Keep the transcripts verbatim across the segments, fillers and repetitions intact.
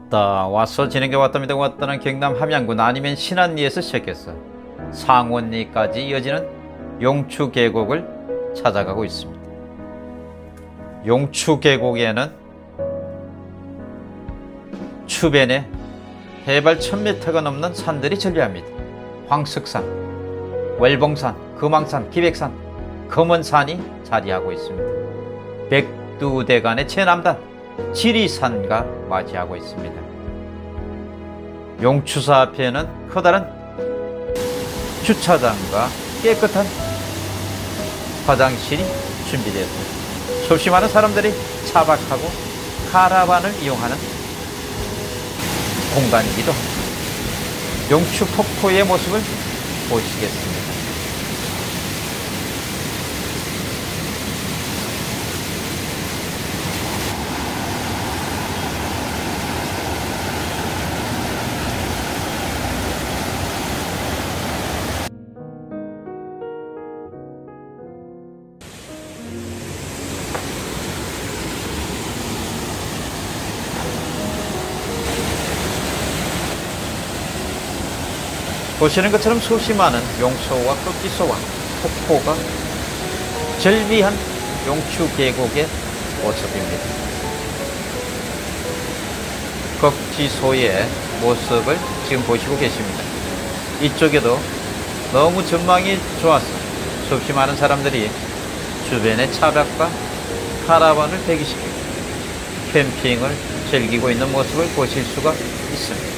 왔다 와서 진행해 왔답니다. 왔다는 경남 함양군 아니면 신안리에서 시작해서 상원리까지 이어지는 용추 계곡을 찾아가고 있습니다. 용추 계곡에는 주변에 해발 천 미터가 넘는 산들이 존재합니다. 황석산, 월봉산, 금왕산, 기백산, 금원산이 자리하고 있습니다. 백두대간의 최남단 지리산과 맞이하고 있습니다. 용추사 앞에는 커다란 주차장과 깨끗한 화장실이 준비되었습니다. 수없이 많은 사람들이 차박하고 카라반을 이용하는 공간이기도 합니다. 용추 폭포의 모습을 보시겠습니다. 보시는 것처럼 수없이 많은 용소와 꺾기소와 폭포가 절비한 용추 계곡의 모습입니다. 꺾지소의 모습을 지금 보시고 계십니다. 이쪽에도 너무 전망이 좋아서 수없이 많은 사람들이 주변의 차박과 카라반을 대기시키고 캠핑을 즐기고 있는 모습을 보실 수가 있습니다.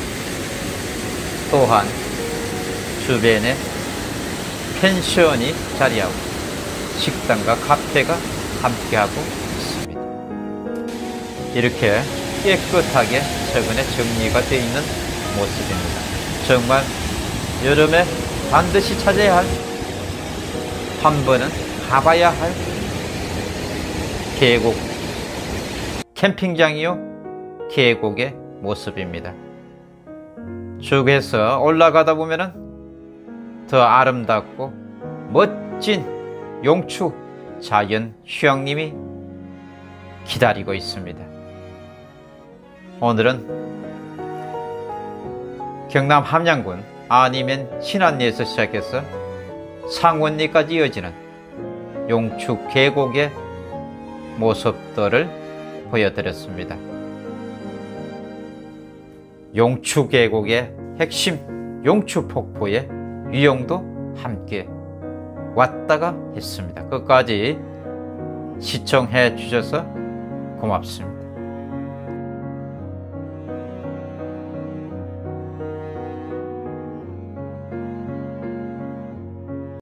또한 주변에 펜션이 자리하고 식당과 카페가 함께하고 있습니다. 이렇게 깨끗하게 최근에 정리가 되어 있는 모습입니다. 정말 여름에 반드시 찾아야 할, 한 번은 가봐야 할 계곡, 캠핑장이요 계곡의 모습입니다. 쭉 해서 올라가다 보면은 더 아름답고 멋진 용추 자연 휴양림이 기다리고 있습니다. 오늘은 경남 함양군 아니면 신안리에서 시작해서 상원리까지 이어지는 용추 계곡의 모습들을 보여드렸습니다. 용추 계곡의 핵심 용추 폭포의 유형도 함께 왔다가 했습니다. 끝까지 시청해 주셔서 고맙습니다.